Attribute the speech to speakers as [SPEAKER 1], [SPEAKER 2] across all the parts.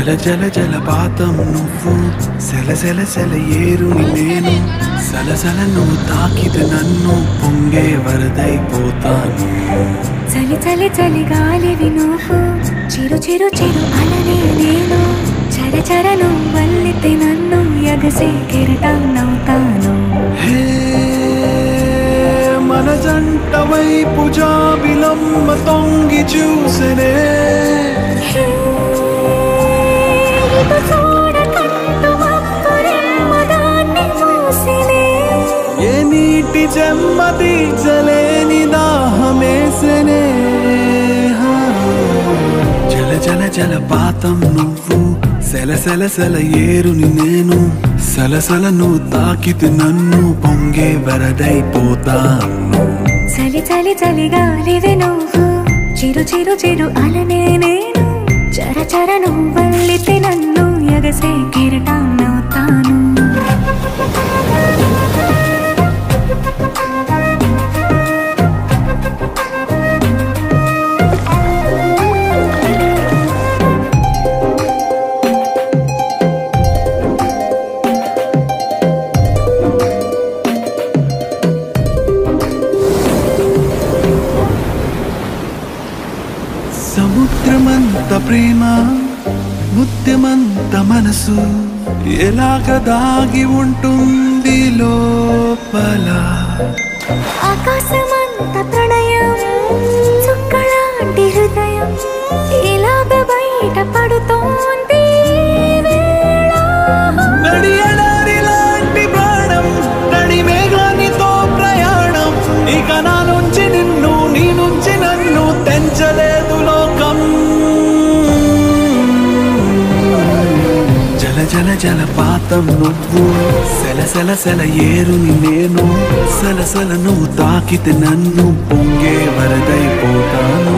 [SPEAKER 1] జల జల జలపాతం నువ్వు సెల సెల సెల ఏరుని నేను సలసల నువ్వు తాకితే నన్ను పొంగే వరదైపోతాను
[SPEAKER 2] చలి చలి చలి గాలివి నువ్వు చిరు చిరు చిరు అలనే నేను చర చర నువ్వు వల్లితే నన్ను ఎగసే కెరటాన్నవుతాను
[SPEAKER 1] హే మన జంట వైపు జాబిలమ్మ తొంగి చూసనే ఏ నీటి చెమ్మ తీర్చలేని దాహమేసనే జల జల జలపాతం నువ్వు సెల సెల సెల ఏరుని నేను సలసల నువ్వు తాకితే నన్ను పొంగే వరదైపోతాను
[SPEAKER 2] చలి చలి చలి గాలివి నువ్వు చిరు చిరు చిరు అలనే నేను చర చర నువ్వు వల్లితే నన్ను ఎగసే కెరటాన్నవుతాను
[SPEAKER 1] సముద్రమంత ప్రేమ ముత్యమంత మనసు ఎలాగ దాగి ఉంటుంది లోపల
[SPEAKER 2] ఆకాశమంత ప్రణయం చుక్కలాంటి హృదయం ఇలాగ బయట పడుతోంది
[SPEAKER 1] నడియడారిలాంటి ప్రాణం నడి మేఘానితో ప్రయాణం ఇక నా నుంచి నిన్ను నీ నుంచి నన్ను తెంచలేదు లోకం జల జల జలపాతం నువ్వు సెల సెల సెల ఏరుని నేను సలసల నువ్వు తాకితే నన్ను పొంగే వరదైపోతాను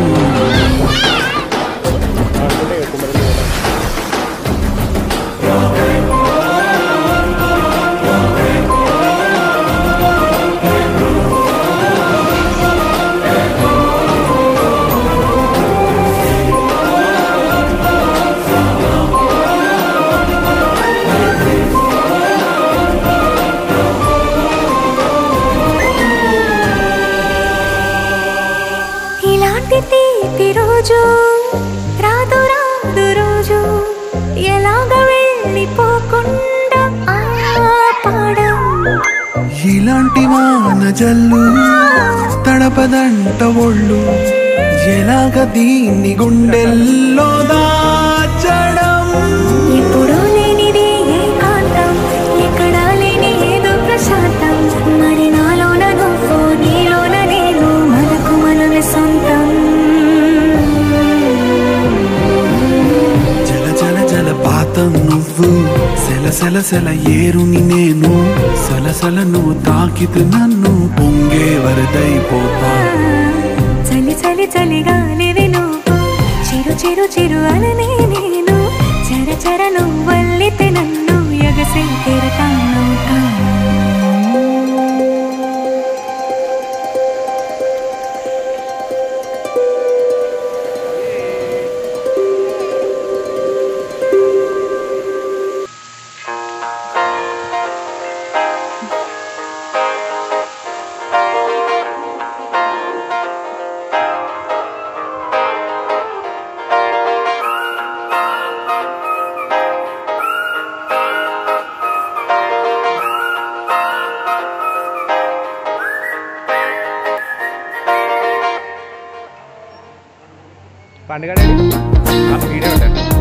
[SPEAKER 2] రోజు రాదు రాదు రోజు ఎలాగ వెళ్ళిపోకుండా ఆపడం
[SPEAKER 1] ఇలాంటి వాన జల్లు తడపదంట ఒళ్ళు ఎలాగ దీన్ని గుండెల్లో దాచడం
[SPEAKER 2] ఇప్పుడు లేనిది ఏకాంతం ఎక్కడా లేని ఏదో ప్రశాంతం మరి నాలోన నువ్వు నీలోన నేను మనకు మనమే సొంతం
[SPEAKER 1] జలపాతం నువ్వు సెల సెల సెల ఏరుని నేను సలసల నువ్వు తాకితే నన్ను పొంగే వరదైపోతా
[SPEAKER 2] చలి చలి చలి గాలివి నువ్వు చిరు చిరు చిరు అలనే నేను చర చర నువ్వు వల్లితే నన్ను ఎగసే కెరటాన్నవుతాను
[SPEAKER 3] పండుగ వీడియో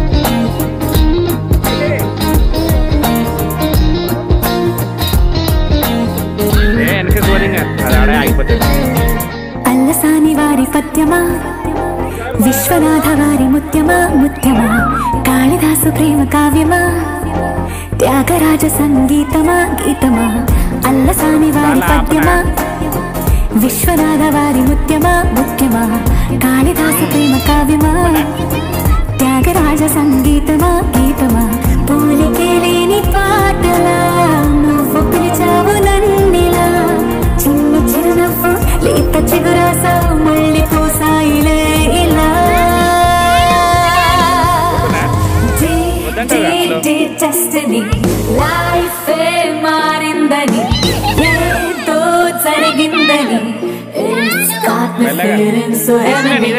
[SPEAKER 3] వెనక గోరింగ అది ఆడే ఆగిపోతుంది
[SPEAKER 2] అల్లసాని వారి పద్యమా విశ్వనాథ వారి ముత్యమా ముత్యమా కాళిదాసు ప్రేమ కావ్యమా త్యాగరాజ సంగీతమా గీతమా అల్లసాని వారి పద్యమా విశ్వనాథ వారి ముత్యమా ముత్యమా కాళిదాసు ప్రేమ కావ్యమా త్యాగరాజ సంగీతమా గీతమా పోలికే లేని పాటలా నువ్వు పిలిచావు నన్నిలా చిన్న చిరునవ్వు లేత చిగురాసా మళ్ళీ పోసాయిలే ఇలా దేహ destiny life మారిందని ఏదో జరిగిందని it's got me feeling so heavenly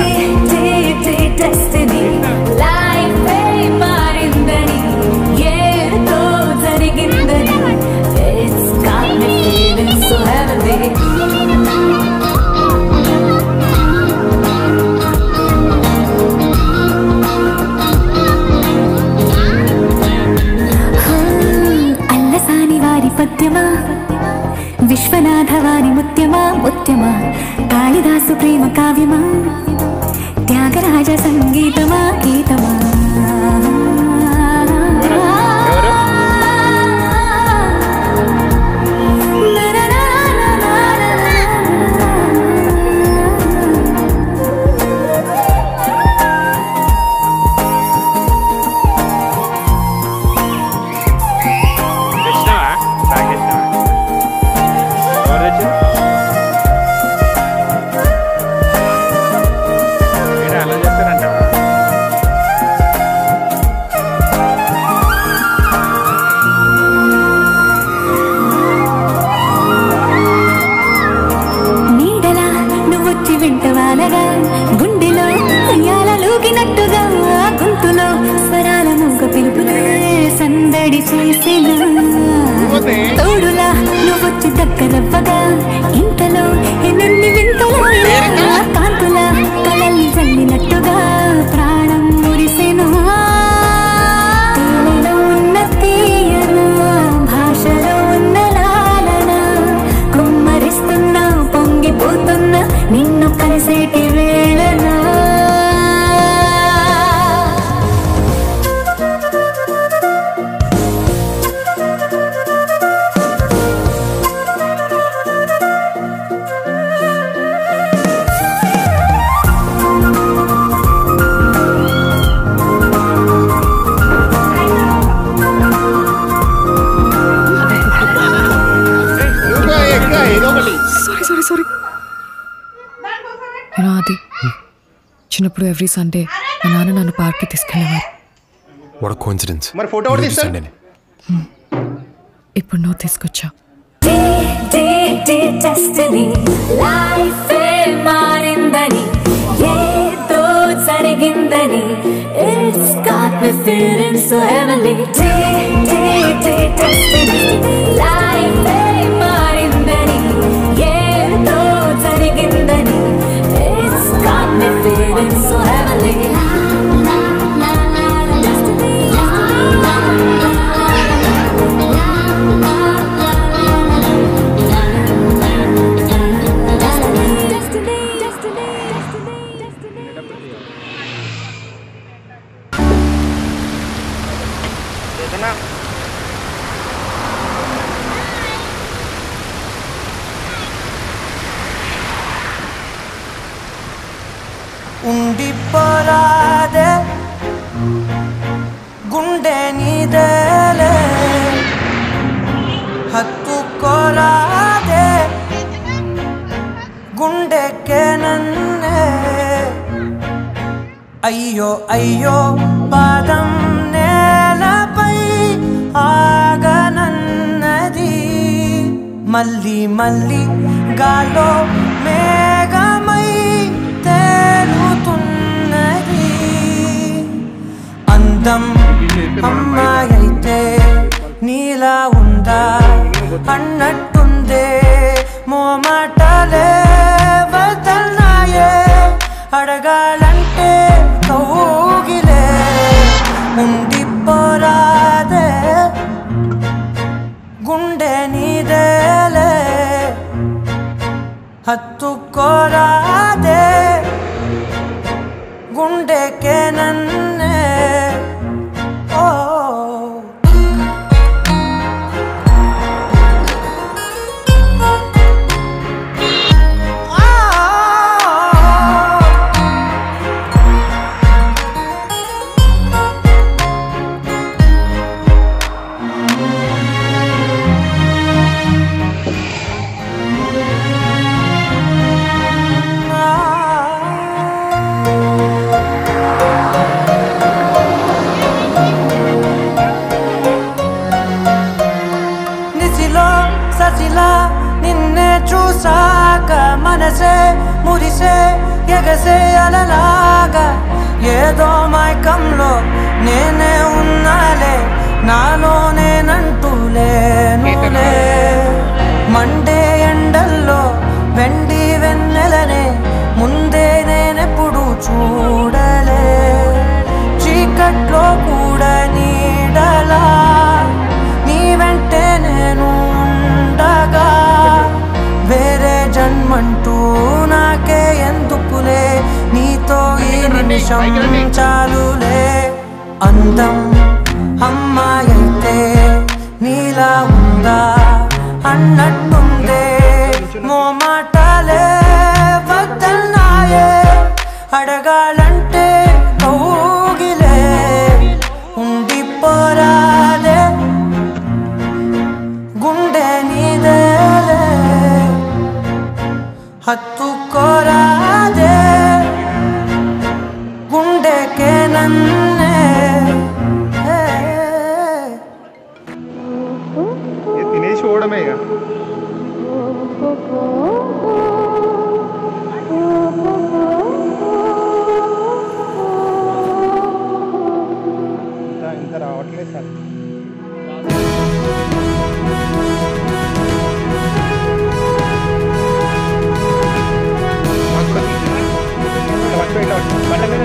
[SPEAKER 2] destiny life మారిందని ఏదో జరిగిందని it's got me feeling so heavenly పద్యమా Viswanatha వారి ముత్యమా ముత్యమా కాళిదాసు ప్రేమ కావ్యమా త్యాగరాజ సంగీతమా గీతమా గుండెలో ఉయ్యాలూగినట్టుగా గొంతులో స్వరాల మూగ పిలుపులే సందడి చేసిన తోడులా నువ్వొచ్చి దగ్గరవ్వగా ఇంతలో ఎన్ని వింతలో కాంతుల కలల్ని చల్లినట్టుగా ప్రాణం మురిసెను ఉన్న తీయన భాషలో ఉన్న లాలన కుమ్మరిస్తున్నా పొంగిపోతున్నా నిన్ను కలిసేటి వేళనా
[SPEAKER 4] సారీ అది చిన్నప్పుడు ఎవ్రీ సండే మా నాన్న నన్ను పార్క్కి తీసుకెళ్ళేవారు.
[SPEAKER 5] What a coincidence.
[SPEAKER 6] మరి ఫోటో కూడా తీస్తాను.
[SPEAKER 4] ఇప్పుడు నువ్వు తీసుకొచ్చా.
[SPEAKER 2] destiny life మారిందని ఏదో జరిగిందని it's got me feeling so heavenly destiny life మారిందని ఏదో జరిగిందని it's got me feeling so heavenly
[SPEAKER 7] ఉండిపోరాదే గుండె నీదేలే హత్తుకోరాదే గుండెకే నన్నే అయ్యో అయ్యో పాదం నేలపై ఆగనన్నది మళ్ళీ మళ్ళీ గాలో మేఘమై తేలుతున్నది అందం అమ్మాయైతే నీలా ఉందా అన్నట్టుందే మోమాటలే వదల్నాయే అడగాలంటే కౌగిలే ఉండిపోరాదే గుండె నీదేలే హత్తుకోరాదే గుండెకే నన్నే ఓ మనసే మురిసే ఎగసే అలలాగా ఏదో మైకంలో నేనే ఉన్నాలే నాలోనేనంటూ లేనులే మండే ఎండల్లో వెండి వెన్నెలనే ముందే నేనెప్పుడు చూడలే చీకట్లో కూడా నీడలా నీ వెంటే నేను ఉండగా వేరే జన్మంటూ నాకే ఎందుకులే నీతో ఈ నిమిషం చాలులే అందం అమ్మాయైతే నీలా ఉందా అన్నట్టుందే మోమాటాలే వద్దన్నాయే అడగాలంటే కౌగిలే ఉండిపోరాదే గుండె నీదేలే హత్తుకోరాదే గుండెకే నన్నే
[SPEAKER 3] తినేసి ఓడమే ఇక ఇంత రావట్లేదు సార్ బండ మీద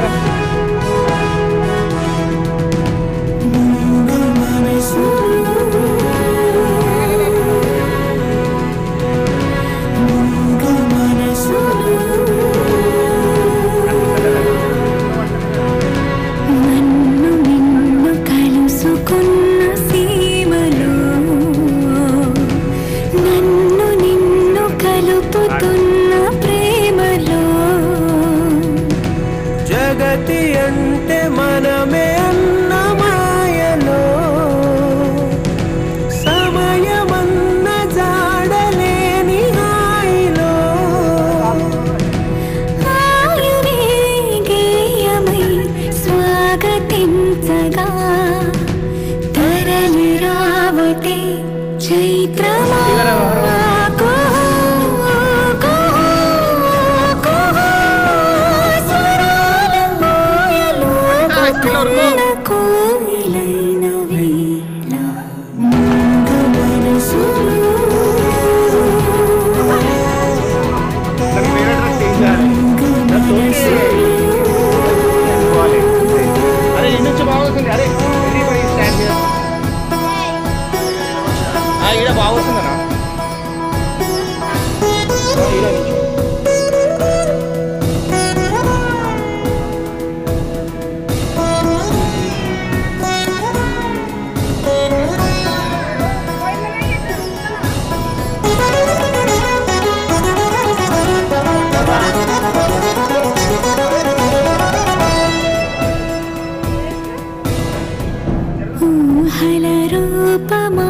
[SPEAKER 7] జగతి అంటే మనమే అన్న మాయలో సమయమన్న జాడలేని హాయిలో
[SPEAKER 2] గేయమై స్వాగతించగా తరలి రావటే చైత్రమా
[SPEAKER 3] అరే ఇంటి నుంచి బాగుంది అరే ఇక్కడ బాగుంటుందన్నా
[SPEAKER 2] ఊహల రూపమా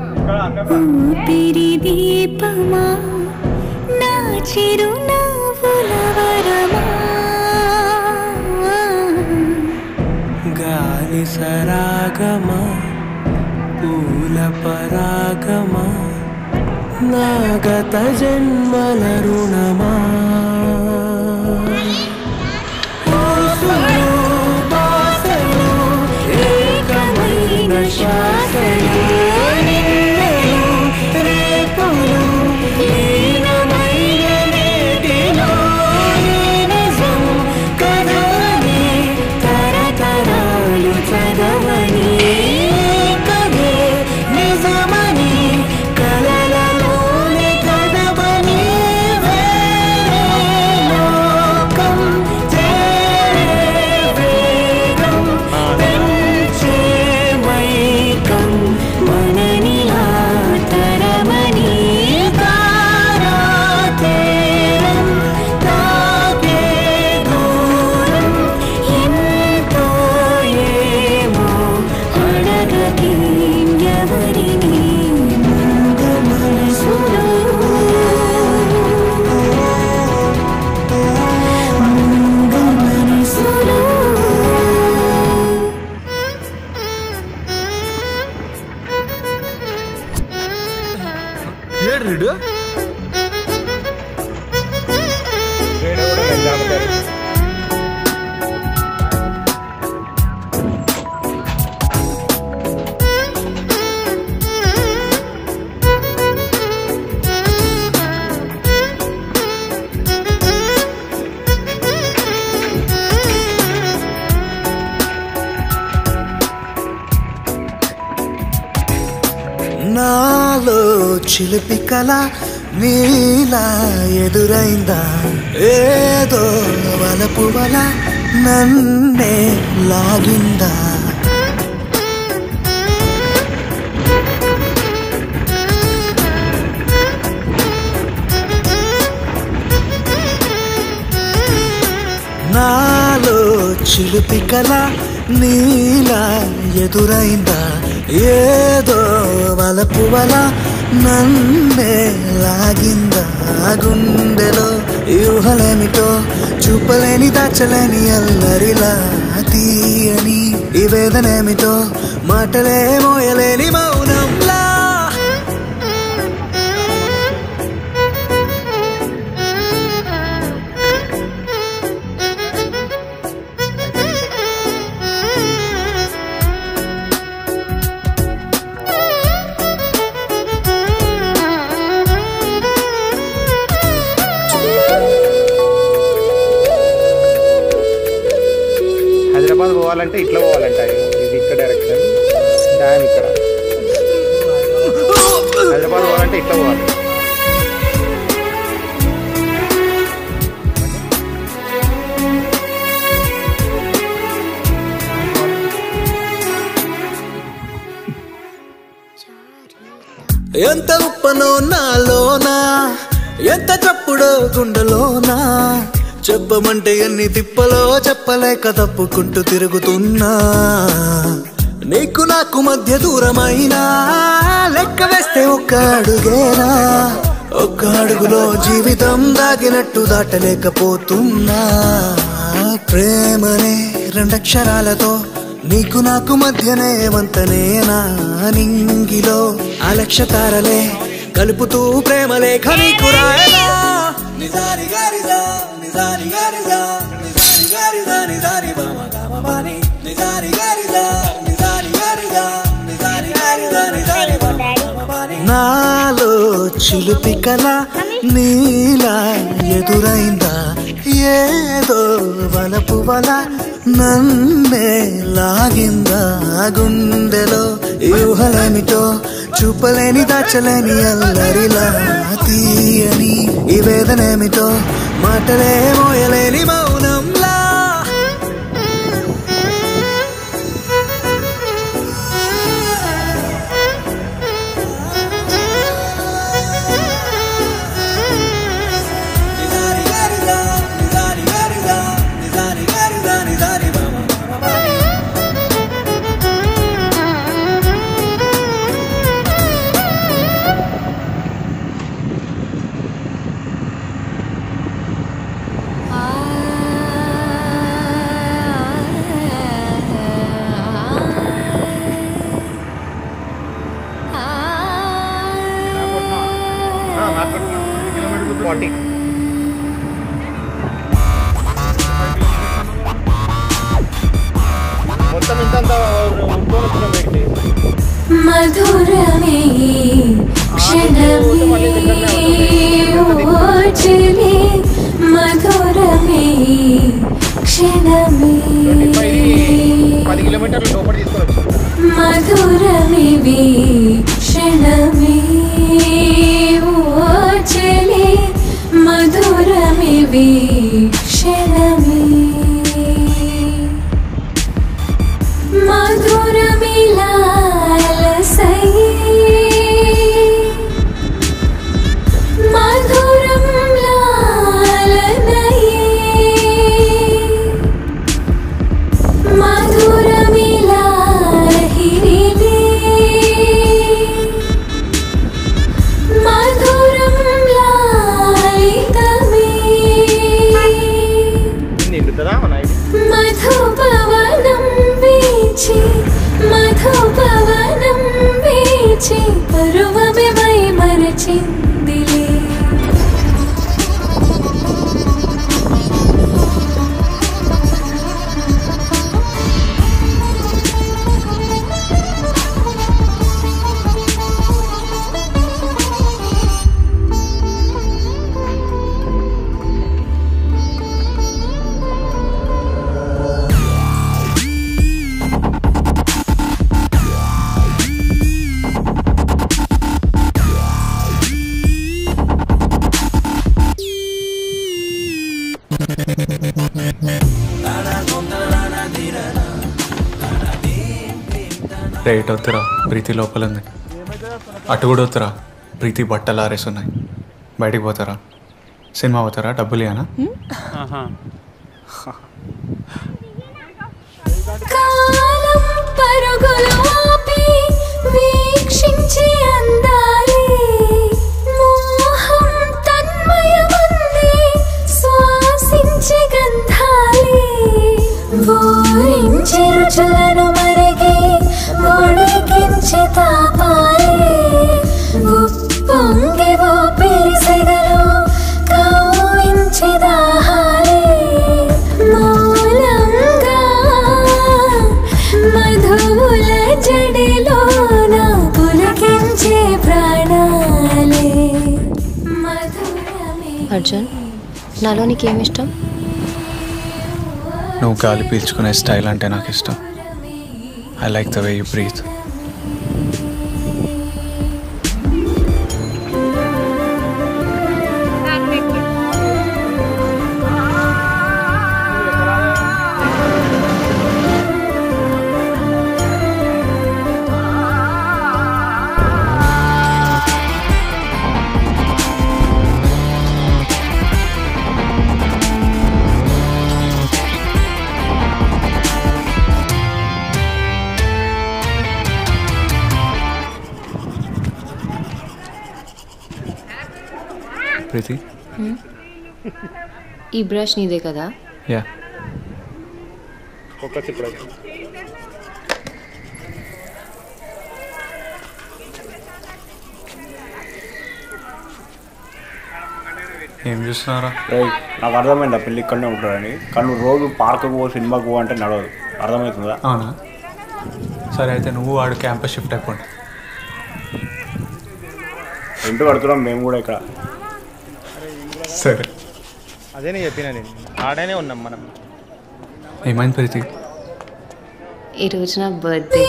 [SPEAKER 2] ఊపిరి దీపమా నా చిరునవ్వుల వరమా
[SPEAKER 7] గాలి సరాగమా పూల పరాగమా నా గత జన్మల రుణమా శ్వాసలో నిన్నలు రేపులు లీనమైన నేటిలో నిజం కథని తరతరాలు చదవని కథే నిజమని కలలలోని కదవని వేరే లోకం చేరే వేగం పెంచే మైకం మననిలా తరమని తారా తీరం తాకే దూరం ఎంతో ఏమో అడగకి ఎవరిని మూగ మనసులో మూగ మనసులో నాలో చిలిపి కళ నీలా ఎదురైందా ఏదో వలపు వల నన్నే లాగిందా నాలో చిలిపి కళ నీలా ఎదురైందా ఏదో వలపు వల నన్నే లాగిందా గుండెలో ఊహలేమిటో చూపలేని దాచలేని అల్లరిలా తీయని ఈ వేదనేమిటో మాటలే మోయలేని మౌనంలా
[SPEAKER 3] హైదరాబాద్ పోవాలంటే ఇట్లా పోవాలంట. ఇది ఇక్కడ డైరెక్షన్, డ్యామ్ ఇక్కడ. హైదరాబాద్ పోవాలంటే ఇట్లా పోవాలి.
[SPEAKER 7] ఎంత ఉప్పనో నాలోనా ఎంత చప్పుడో గుండెలోనా చెప్పమంటే ఎన్ని తిప్పలో చెప్పలేక తప్పుకుంటూ తిరుగుతున్నా నీకు నాకు మధ్య దూరమైనా లెక్క వేస్తే ఒక్క అడుగేనా ఒక్క అడుగులో జీవితం దాగినట్టు దాటలేకపోతున్నా ప్రేమనే రెండక్షరాలతో నీకు నాకు మధ్యనే వంతనేనా నింగిలో అలక్ష్య తారలే కలుపుతూ ప్రేమ లేఖ నీకు రాయనా నిజారి గారిజా నిజారి గారిజా నిజారి గారిజా నిజారి బామ గామ బాని నిజారి గారిజా నిజారి గారిజా నిజారి గారిజా నిజారి బామ గామ బాని నాలో చిలిపి కళ నీలా ఎదురైందా ఏదో వలపు వల నన్నే లాగిందా గుండెలో ఊహలేమిటో చూపలేని దాచలేని అల్లరిలా తీయని ఈ వేదనేమిటో మాటలే మోయలేని మౌనంలా
[SPEAKER 3] మొత్తం ఇంత
[SPEAKER 2] మధురమే క్షణమే ఓచలే మధురమే క్షణమే
[SPEAKER 3] 10 కిలోమీటర్లు లోపల తీసుకోవచ్చు.
[SPEAKER 2] మధురమే క్షణమే ఓచలే మధురమే క్షణమే మధురమిలాలసయే మధురం లాలనయే మధురమిలాహిరిలే
[SPEAKER 6] రేట్ వద్దురా, ప్రీతి లోపల ఉంది. అటు కూడా వద్దురా, ప్రీతి బట్టలు ఆరేస్తున్నాయి. బయటికి పోతారా? సినిమా పోతారా? డబ్బులు ఇవ్వనా?
[SPEAKER 2] కాలం పరుగులు ఆపి వీక్షించే అందాలే, మోహం తన్మయమంది శ్వాసించే గంధాలే, ఊరించే రుచులను మరిగి ఒడికించే తాపాలే, ఉప్పొంగి ఊపిరి సెగలు కవ్వించే దాహాలే, మూలంగా మధువుల జడిలోన పులకించే ప్రాణాలే.
[SPEAKER 8] అర్జున్, నాలో నీకేమిష్టం?
[SPEAKER 6] నువ్వు గాలి పీల్చుకునే స్టైల్ అంటే నాకు ఇష్టం. I like the way you breathe. Preethi,
[SPEAKER 8] ఈ బ్రష్ నీదే కదా?
[SPEAKER 6] యా. ఏం చూస్తున్నారా?
[SPEAKER 3] నాకు అర్థమైంది ఆ పిల్లి ఇక్కడనే ఉంటాడని, కానీ నువ్వు రోజు పార్కుకు పో, సినిమాకు పో అంటే నడవదు. అర్థమవుతుందా?
[SPEAKER 6] అవునా? సరే అయితే నువ్వు వాడు క్యాంపస్ షిఫ్ట్ అయిపోండి.
[SPEAKER 3] ఇంటి కడుతున్నాం మేము కూడా ఇక్కడ.
[SPEAKER 6] సరే,
[SPEAKER 3] అదే నేను చెప్పినా, నేను ఆడనే ఉన్నాం మనం.
[SPEAKER 6] ఏమైంది ప్రీతి?
[SPEAKER 8] ఈరోజు నా బర్త్డే.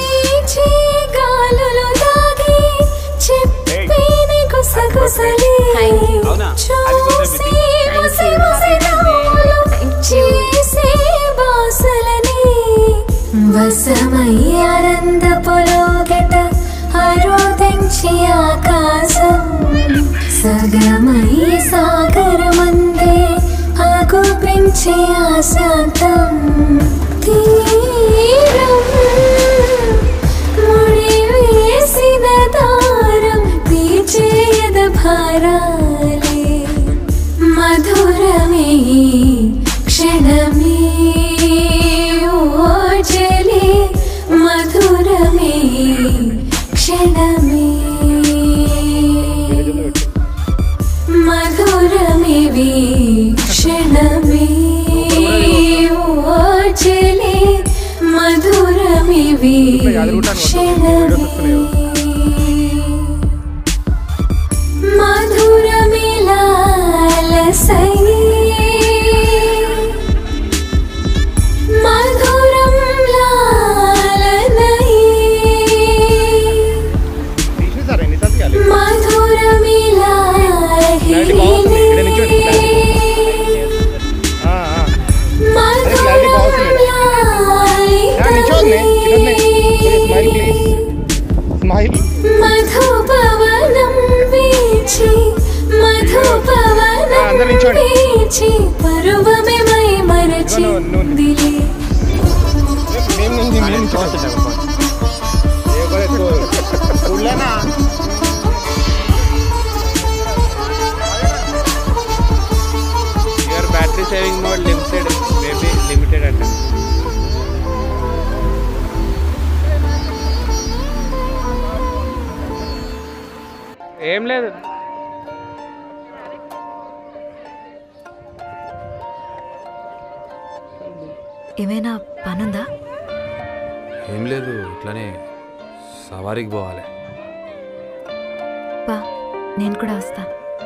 [SPEAKER 2] వసమయ్యారంద పొలోగట అరోదించి ఆకాశం, సగమై సాగరమందే ఆగుపించే ఆశాంతం, తీరం ముడివేసిన దారం తీర్చేయద భారాలే, మధురమే క్షణమే ఓజలే, మధురమే క్షణమే, మధురమే వీక్షణమే ఓజలే, మధురమే వీక్షణమే, మధురమే లాలసయే, మధురం లాలనయే, మధురమే లాహిలే, మధురం లాలితనే, మధుపవనం వీచి, మధుపవనం వీచి, పరువమే మై మరచి దిలే.
[SPEAKER 3] Battery saving mode limited, maybe limited అంటే. ఏం లేదు,
[SPEAKER 2] ఏమైనా పనుందా?
[SPEAKER 5] ఏం లేదు, ఇట్లానే సవారీకి పోవాలి.
[SPEAKER 2] బా, నేను కూడా వస్తా.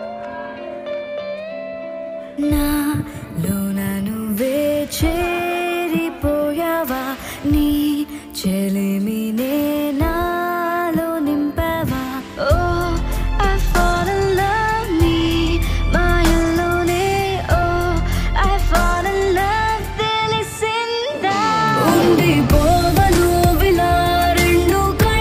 [SPEAKER 2] నాలోన నువ్వే చేరిపోయావా, నీ చెలిమినే నాలో నింపావా, ఓ I fall in love, నీ మాయల్లోనే, ఓ I fall in love, తెలిసిందా, ఉండిపోవను విలా రెండు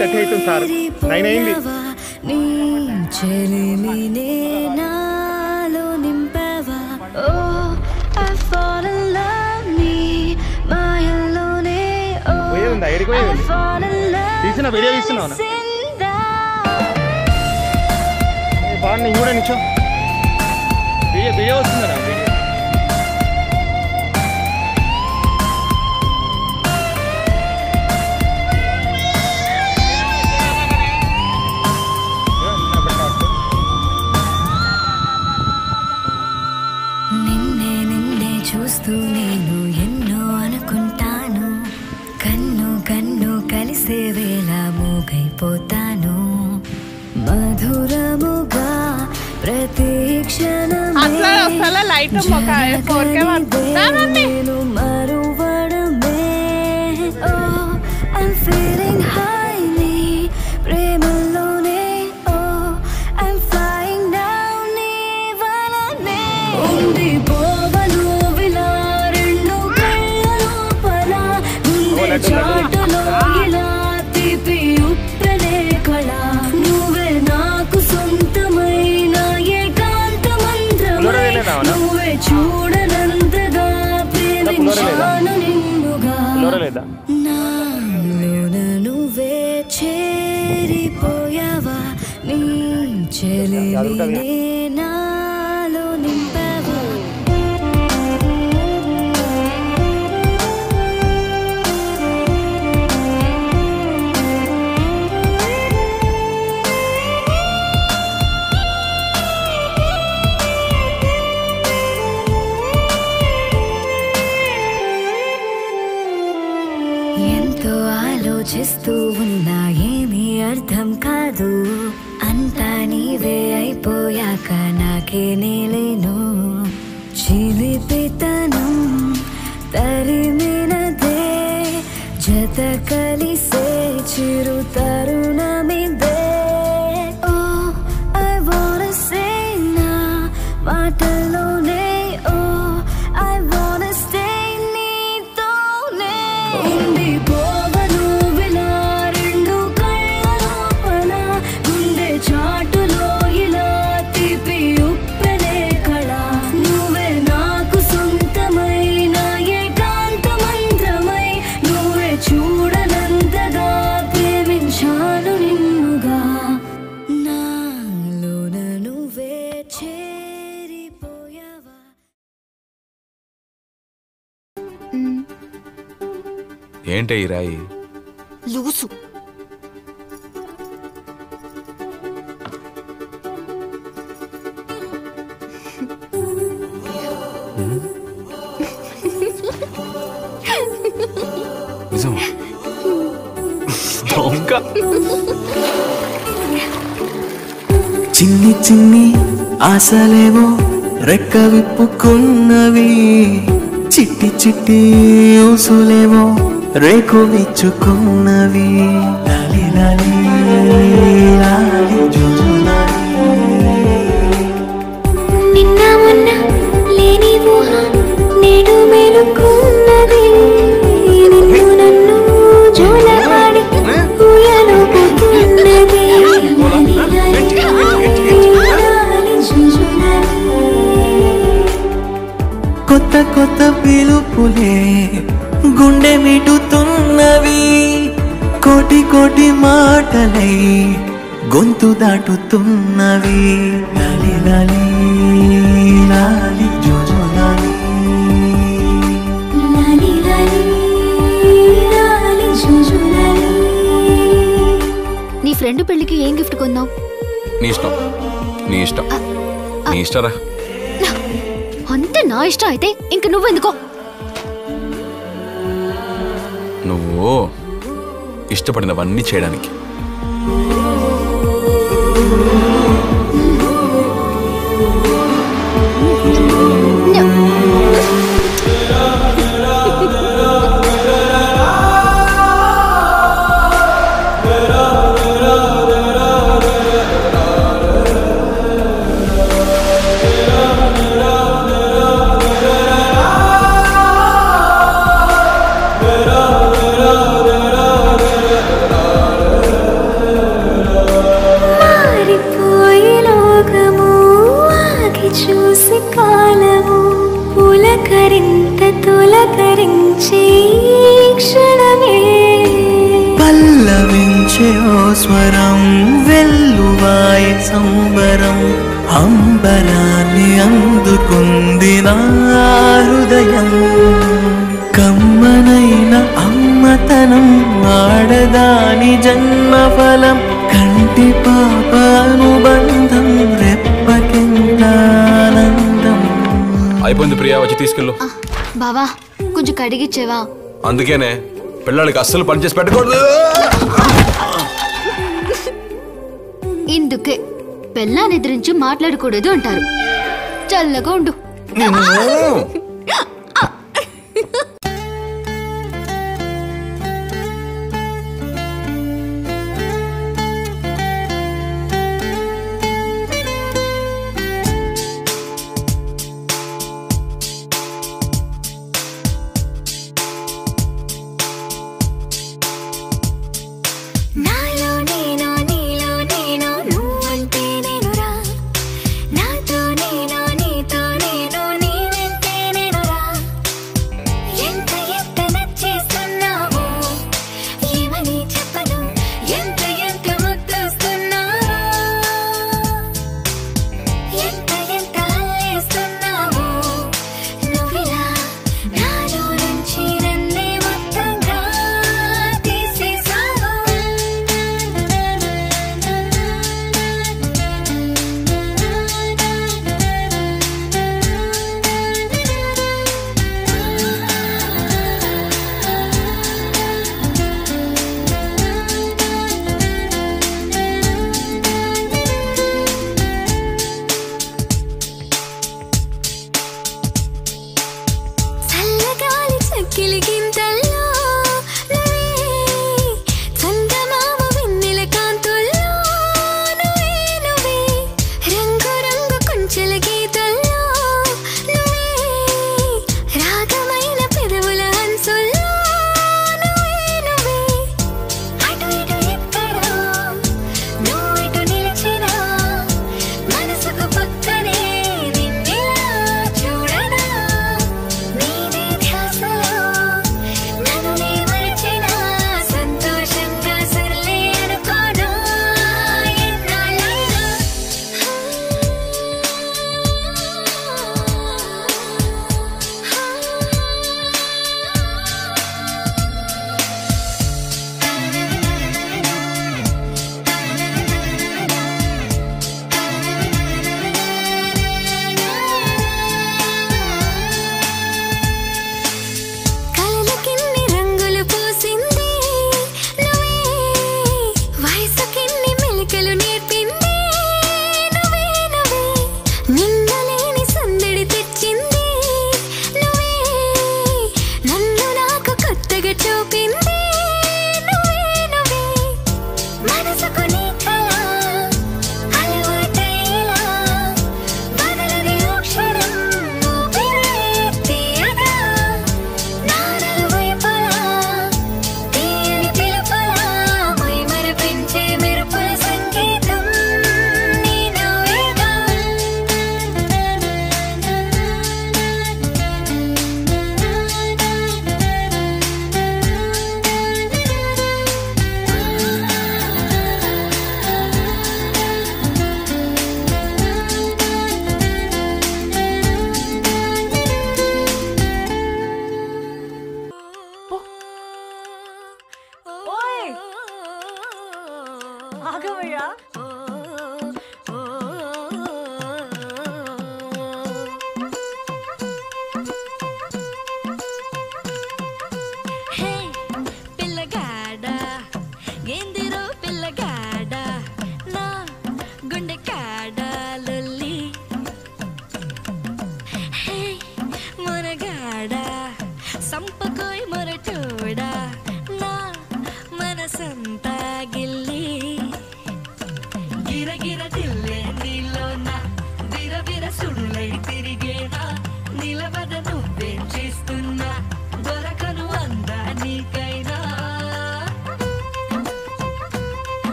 [SPEAKER 9] 8:30 అవుతుంది సార్. 9 అయింది. పోయేది ఎడికి పోయేది తీసిన వీడియో తీస్తున్నావు బాగా నేను కూడా నిచ్చో వీడియో వస్తుందా వీడియో
[SPEAKER 2] చూస్తూ నేను ఎన్నో అనుకుంటాను కన్ను కన్ను కలిసే వేళ మూగైపోతాను మధురముగా ప్రతి క్షణమే నేను మరువడమే I'm feeling highly ప్రేమలోనే I'm flying down నీ వలనే ఉండిపోవను విలా రెండు కళ్ళ లోపల గుండె చాటులో ఇలా తీపి ఉప్పెనే కళ నువ్వే నాకు సొంతమైన ఏకాంత మంత్రమై నువ్వే చూడనంతగా ప్రేమించాను నిన్నుగా నాలోన నువ్వే చేరిపోయావా నీ చెలిమినే నాలో నింపావా ఎంతో ఆలోచిస్తూ ఉన్నా ఏమీ అర్థం కాదు అంతా నీవే అయిపోయాక నాకే నేలేను చిలిపితనం తరిమినదే జత కలిసే చిరు తరుణమిదే ఓ ఐ వాంట్ సే నా మాటలోనే ఓ ఐ వాంట్ స్టే నీతోనే ఉండిపోవను విలా రెండు కళ్ళ లోపల గుండె చాటులో ఇలా తీపి ఉప్పెనే కళ నువ్వే నాకు సొంతమైన ఏకాంత మంత్రమై నువ్వే చూడనంతగా ప్రేమించాను నిన్నుగా నాలోన నువ్వే చేరిపోయావా
[SPEAKER 10] ఏంటి ఈ రాయి
[SPEAKER 8] లూసు
[SPEAKER 10] నిజమా దొంగ
[SPEAKER 1] చిన్ని చిన్ని ఆశలేవో రెక్క విప్పుకున్నవి చిట్టి చిట్టి ఊసులేవో రేకు విచ్చుకున్నవి లాలి లాలి లాలి జోజులాలి
[SPEAKER 2] నిన్న మొన్న లేని ఊహ నేడు మేలుకున్నది నిన్ను నన్ను జోలపాడి ఊయలో పోతున్నది
[SPEAKER 1] కొత్త కొత్త పిలుపులే గుండె మిటుతున్నవి కోటి కోటి మాటలై గొంతు దాటుతున్నవి లాలి లాలి లాలి జోజులాలి
[SPEAKER 2] లాలి లాలి లాలి జోజులాలి
[SPEAKER 8] నీ ఫ్రెండ్ పెళ్ళికి ఏం గిఫ్ట్ కొందాం
[SPEAKER 10] నీ ఇష్టం నీ ఇష్టం నీ ఇష్టరా
[SPEAKER 8] అంతే నా ఇష్టం అయితే ఇంక నువ్వెందుకో
[SPEAKER 10] నువ్వు ఇష్టపడినవన్నీ చేయడానికి
[SPEAKER 7] మగతనం ఆడదాని జన్మఫలం కంటి పాప అనుబంధం రెప్పకెంత ఆనందం.
[SPEAKER 10] అయిపోయింది ప్రియా, వచ్చి తీసుకెళ్ళు.
[SPEAKER 8] బావా కొంచెం కడిగిచ్చేవా?
[SPEAKER 10] అందుకేనే పిల్లలకి అస్సలు పని చేసి పెట్టకూడదు.
[SPEAKER 8] ఇందుకే పెళ్ళాన్ని ఎదిరించి మాట్లాడకూడదు అంటారు. చల్లగా ఉండు.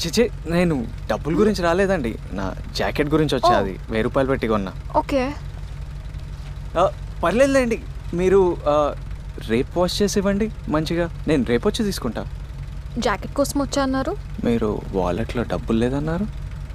[SPEAKER 6] చిచి నేను డబ్బుల గురించి రాలేదండి, నా జాకెట్ గురించి వచ్చా. అది 1000 రూపాయలు పెట్టి కొన్నా.
[SPEAKER 4] ఓకే
[SPEAKER 6] పర్లేదులేండి, మీరు రేపు వాష్ చేసి ఇవ్వండి మంచిగా, నేను రేపు వచ్చి తీసుకుంటా.
[SPEAKER 4] జాకెట్ కోసం వచ్చా అన్నారు,
[SPEAKER 6] మీరు వాలెట్లో డబ్బులు లేదన్నారు.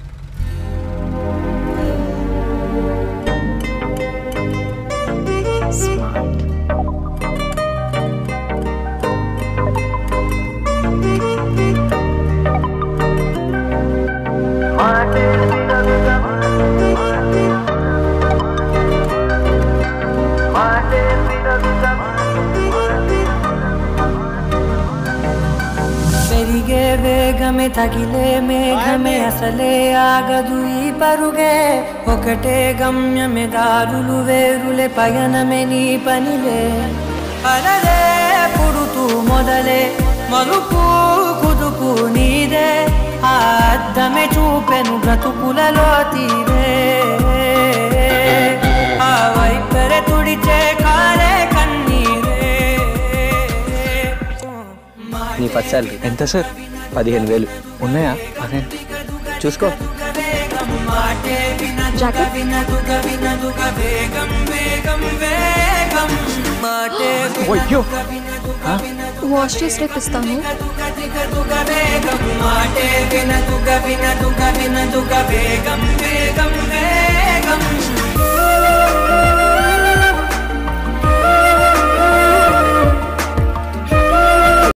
[SPEAKER 7] పెరిగే వేగమే తగిలే మేఘమే అసలే ఆగదు ఈ పరుగే, ఒకటే గమ్యమే దారులు వేరులే పయనమే నీ పనిలే. అలలే పుడుతూ మొదలే మలుపు కుదుపు నీదే, ఆ అద్దమే చూపెను బ్రతుకులలో తీరే, ఆ వైపరే తుడిచే కాలే కన్నీరే.
[SPEAKER 11] నీ ఫస్ట్ సాలరీ
[SPEAKER 6] ఎంత సార్?
[SPEAKER 11] 15,000
[SPEAKER 6] ఉన్నాయా? అదే
[SPEAKER 11] చూసుకో.
[SPEAKER 6] అయ్యో
[SPEAKER 4] వాష్ చేసి రేపు ఇస్తాను.
[SPEAKER 7] వేగం